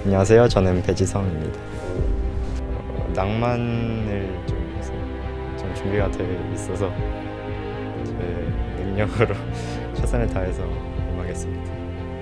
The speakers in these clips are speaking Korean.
안녕하세요. 저는 배지성입니다. 낭만을 좀 해서 좀 준비가 되어 있어서 제 능력으로 최선을 다해서 임하겠습니다.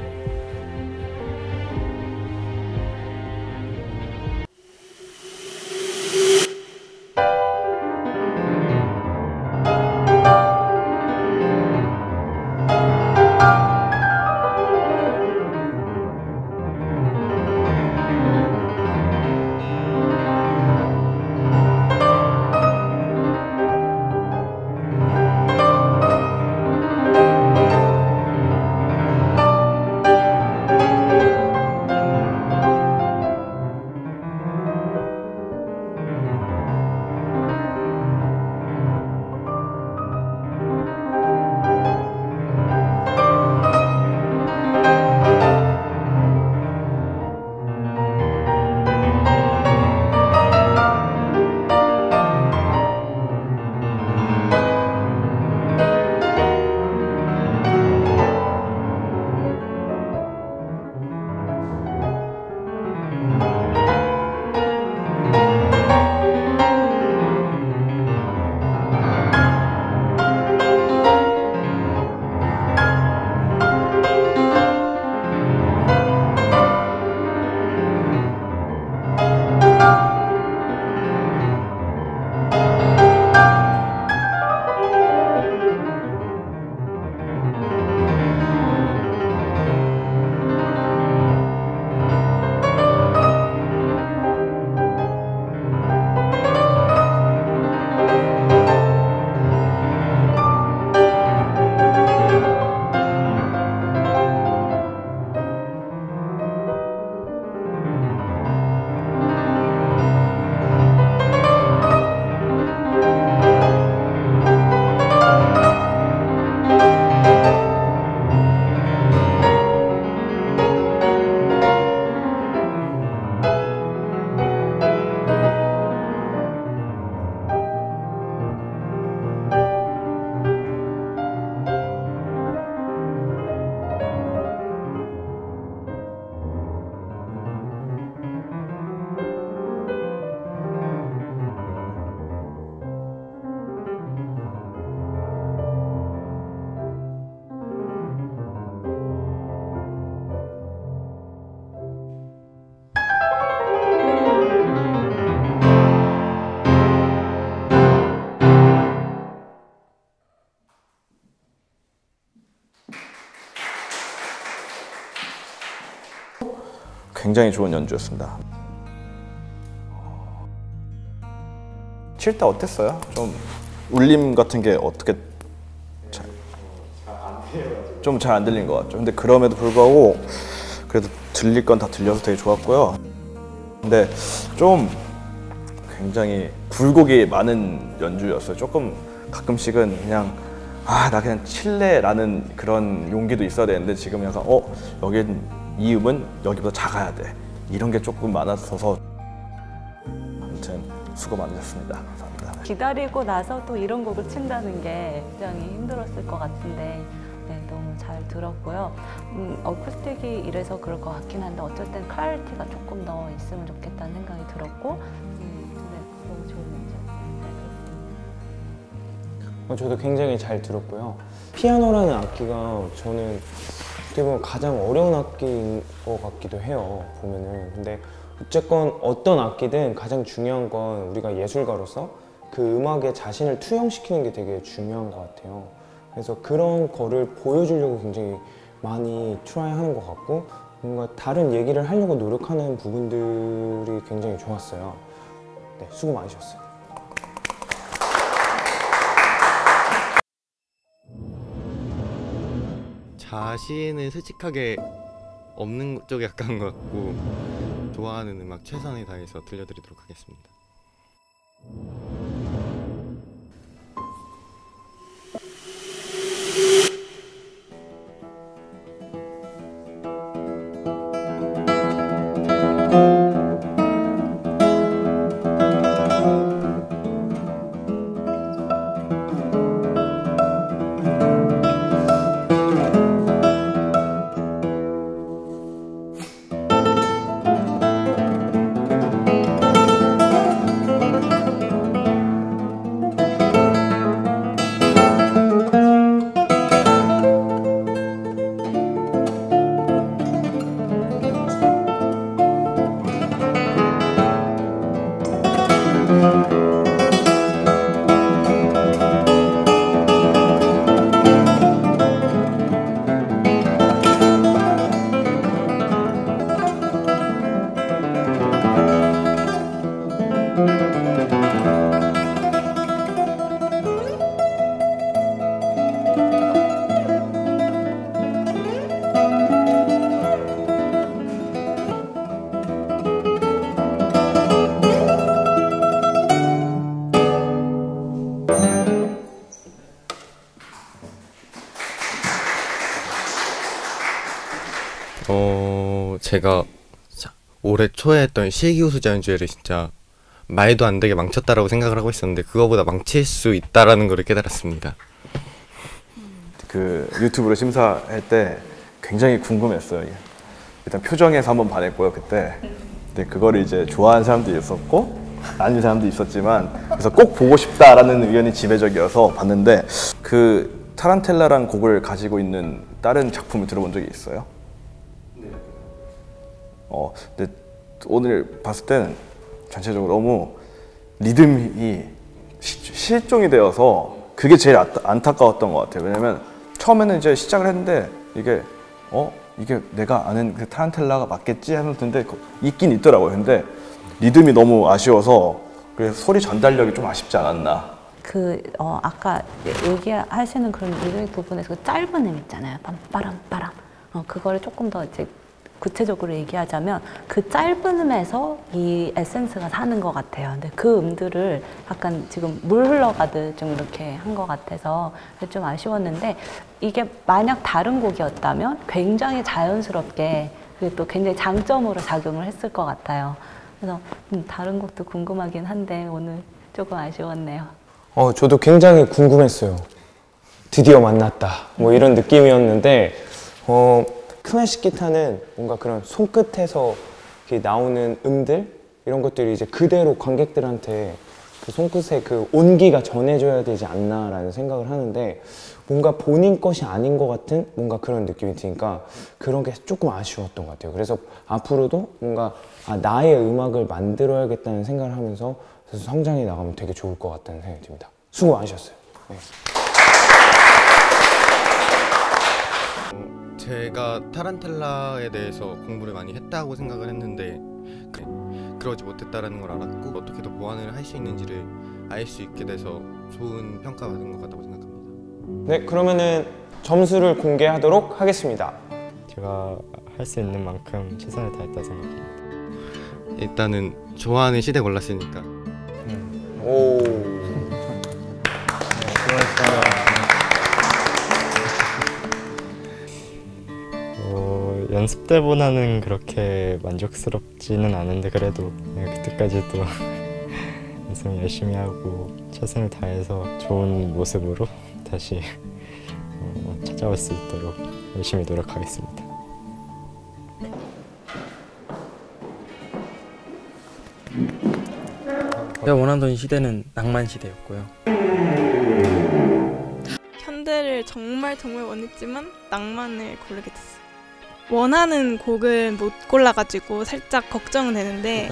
굉장히 좋은 연주였습니다. 칠 때 어땠어요? 좀 울림 같은 게 어떻게 좀 잘 안 들린 것 같죠. 근데 그럼에도 불구하고 그래도 들릴 건 다 들려서 되게 좋았고요. 근데 좀 굉장히 굴곡이 많은 연주였어요. 조금 가끔씩은 그냥 나 그냥 칠래라는 그런 용기도 있어야 되는데 지금 약간 여긴 이 음은 여기보다 작아야 돼. 이런 게 조금 많았어서 아무튼 수고 많으셨습니다. 감사합니다. 기다리고 나서 또 이런 곡을 친다는 게 굉장히 힘들었을 것 같은데 너무 잘 들었고요. 어쿠스틱이 이래서 그럴 것 같긴 한데 어쩔 땐 클래리티가 조금 더 있으면 좋겠다는 생각이 들었고 너무 좋은 연주였습니다. 저도 굉장히 잘 들었고요. 피아노라는 악기가 저는 어떻게 보면 가장 어려운 악기인 것 같기도 해요, 보면은. 근데 어쨌건 어떤 악기든 가장 중요한 건 우리가 예술가로서 그 음악에 자신을 투영시키는 게 되게 중요한 것 같아요. 그래서 그런 거를 보여주려고 굉장히 많이 트라이 하는 것 같고 뭔가 다른 얘기를 하려고 노력하는 부분들이 굉장히 좋았어요. 네, 수고 많으셨어요. 자신은 솔직하게 없는 쪽에 가까운 것 같고 좋아하는 음악 최선을 다해서 들려드리도록 하겠습니다. 제가 올해 초에 했던 실기우수자 연주회를 진짜 말도 안 되게 망쳤다라고 생각을 하고 있었는데 그거보다 망칠 수 있다라는 걸 깨달았습니다. 그 유튜브로 심사할 때 굉장히 궁금했어요. 일단 표정에서 한번 반했고요 그때. 근데 그거를 이제 좋아하는 사람도 있었고 아닌 사람도 있었지만 그래서 꼭 보고 싶다라는 의견이 지배적이어서 봤는데 그 타란텔라란 곡을 가지고 있는 다른 작품을 들어본 적이 있어요? 근데 오늘 봤을 때는 전체적으로 너무 리듬이 실종이 되어서 그게 제일 안타까웠던 것 같아요. 왜냐면 처음에는 이제 시작을 했는데 이게 이게 내가 아는 그 타란텔라가 맞겠지 하면서 근데 있긴 있더라고요. 근데 리듬이 너무 아쉬워서 그래서 소리 전달력이 좀 아쉽지 않았나. 아까 얘기하시는 그런 리듬ik 부분에서 그 짧은 음 있잖아요. 빰빠람빠람. 그거를 조금 더 이제 구체적으로 얘기하자면 그 짧은 음에서 이 에센스가 사는 것 같아요. 근데 그 음들을 약간 지금 물 흘러가듯 좀 이렇게 한 것 같아서 좀 아쉬웠는데 이게 만약 다른 곡이었다면 굉장히 자연스럽게 그리고 또 굉장히 장점으로 작용을 했을 것 같아요. 그래서 다른 곡도 궁금하긴 한데 오늘 조금 아쉬웠네요. 저도 굉장히 궁금했어요. 드디어 만났다. 뭐 이런 느낌이었는데 클래식 기타는 뭔가 그런 손끝에서 이렇게 나오는 음들 이런 것들이 이제 그대로 관객들한테 그 손끝에 그 온기가 전해져야 되지 않나라는 생각을 하는데 뭔가 본인 것이 아닌 것 같은 뭔가 그런 느낌이 드니까 그런 게 조금 아쉬웠던 것 같아요. 그래서 앞으로도 뭔가 나의 음악을 만들어야겠다는 생각을 하면서 성장해 나가면 되게 좋을 것 같다는 생각이 듭니다. 수고 많으셨어요. 네. 제가 타란텔라에 대해서 공부를 많이 했다고 생각을 했는데 그러지 못했다라는 걸 알았고 어떻게 더 보완을 할 수 있는지를 알 수 있게 돼서 좋은 평가가 받은 것 같다고 생각합니다. 네, 그러면은 점수를 공개하도록 하겠습니다. 제가 할 수 있는 만큼 최선을 다했다 생각합니다. 일단은 좋아하는 시대 골랐으니까 오. 연습 때보다는 그렇게 만족스럽지는 않은데 그래도 그때까지도 연습 열심히 하고 최선을 다해서 좋은 모습으로 다시 찾아올 수 있도록 열심히 노력하겠습니다. 제가 원하던 시대는 낭만 시대였고요. 현대를 정말 원했지만 낭만을 고르게 됐어요. 원하는 곡을 못 골라가지고 살짝 걱정은 되는데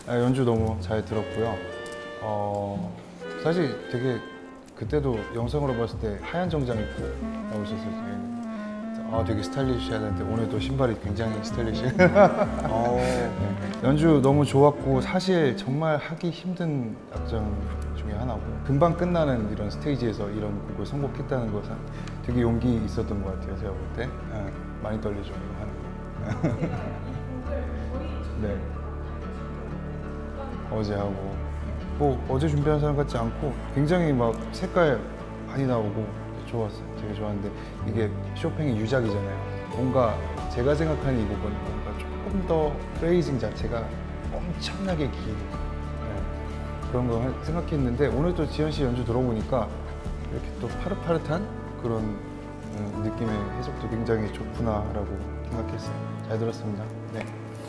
연주 너무 잘 들었고요. 사실 되게 그때도 영상으로 봤을 때 하얀 정장 입고 나오셨어요. 되게 스타일리시하는데 오늘도 신발이 굉장히 스타일리시. 연주 너무 좋았고 사실 정말 하기 힘든 악장 중에 하나고 금방 끝나는 이런 스테이지에서 이런 곡을 선곡했다는 것은 되게 용기 있었던 것 같아요. 제가 볼 때 많이 떨리죠 이거 하는 거. 네. 어제 하고 뭐 어제 준비한 사람 같지 않고 굉장히 막 색깔 많이 나오고 좋았어요. 되게 좋았는데 이게 쇼팽의 유작이잖아요. 뭔가 제가 생각하는 이 곡은 뭔가 조금 더 프레이징 자체가 엄청나게 긴 그런 거 생각했는데 오늘 또 지현 씨 연주 들어보니까 이렇게 또 파릇파릇한 그런 느낌의 해석도 굉장히 좋구나라고 생각했어요. 잘 들었습니다. 네.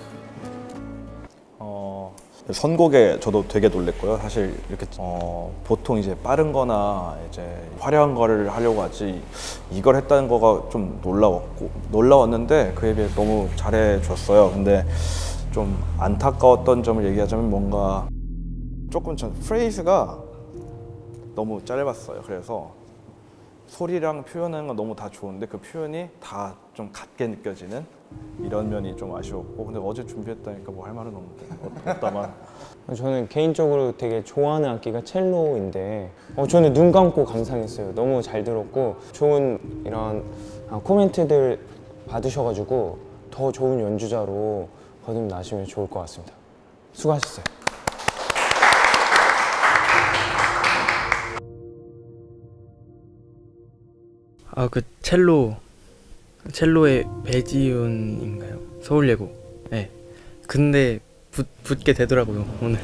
선곡에 저도 되게 놀랬고요. 사실 이렇게 보통 이제 빠른 거나 이제 화려한 거를 하려고 하지 이걸 했다는 거가 좀 놀라웠는데 그에 비해 너무 잘해줬어요. 근데 좀 안타까웠던 점을 얘기하자면 뭔가 조금 전 프레이즈가 너무 짧았어요. 그래서 소리랑 표현하는 건 너무 다 좋은데 그 표현이 다 좀 같게 느껴지는 이런 면이 좀 아쉬웠고 근데 어제 준비했다니까 뭐 할 말은 없다만 저는 개인적으로 되게 좋아하는 악기가 첼로인데 저는 눈 감고 감상했어요. 너무 잘 들었고 좋은 이런 코멘트들 받으셔가지고 더 좋은 연주자로 거듭나시면 좋을 것 같습니다. 수고하셨어요. 그 첼로의 배지윤인가요? 서울예고. 네. 근데 붙게 되더라고요 오늘.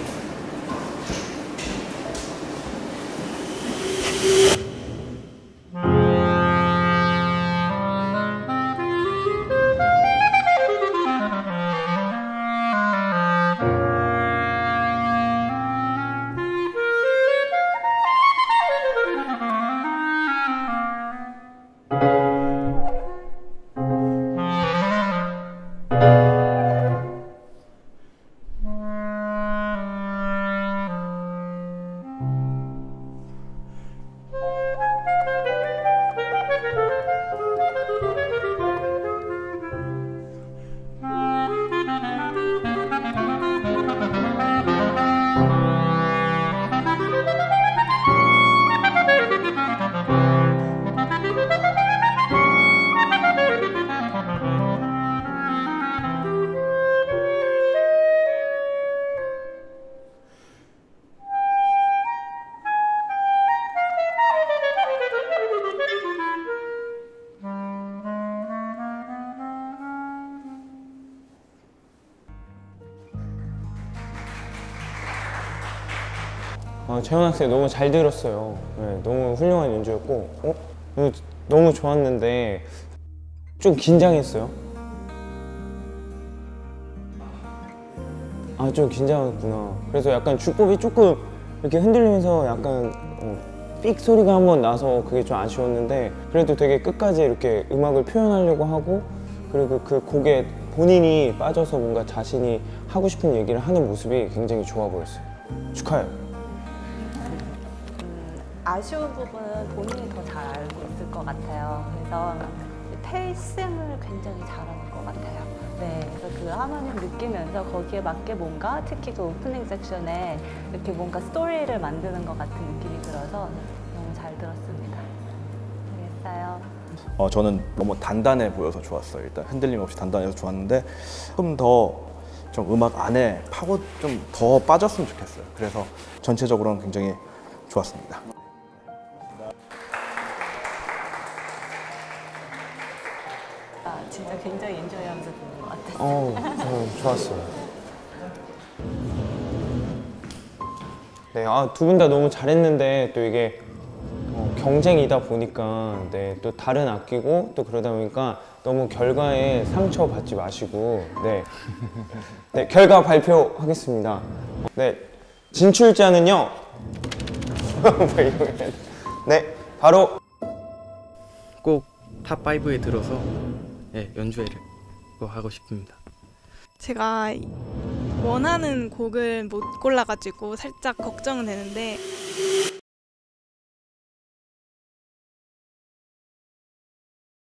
재현 학생 너무 잘 들었어요. 네, 너무 훌륭한 연주였고 너무 좋았는데 좀 긴장했어요. 좀 긴장했구나. 그래서 약간 주법이 조금 이렇게 흔들리면서 약간 삑 소리가 한번 나서 그게 좀 아쉬웠는데 그래도 되게 끝까지 이렇게 음악을 표현하려고 하고 그리고 그 곡에 본인이 빠져서 뭔가 자신이 하고 싶은 얘기를 하는 모습이 굉장히 좋아 보였어요. 축하해요. 아쉬운 부분은 본인이 더 잘 알고 있을 것 같아요. 그래서 테이싱을 굉장히 잘하는 것 같아요. 네, 그래서 그 하모니를 느끼면서 거기에 맞게 뭔가 특히 그 오프닝 섹션에 이렇게 뭔가 스토리를 만드는 것 같은 느낌이 들어서 너무 잘 들었습니다. 알겠어요. 저는 너무 단단해 보여서 좋았어요. 일단 흔들림 없이 단단해서 좋았는데 조금 더 좀 음악 안에 파고 좀 더 빠졌으면 좋겠어요. 그래서 전체적으로는 굉장히 좋았습니다. 진짜 굉장히 엔조이하면서 듣는 것 같아요. 좋았어요. 네, 두 분 다 너무 잘했는데 또 이게 경쟁이다 보니까 네, 또 다른 악기고 또 그러다 보니까 너무 결과에 상처 받지 마시고 네, 결과 발표하겠습니다. 네, 진출자는요. 네, 바로 꼭 탑5에 들어서 연주회를 하고 싶습니다. 제가 원하는 곡을 못 골라가지고 살짝 걱정은 되는데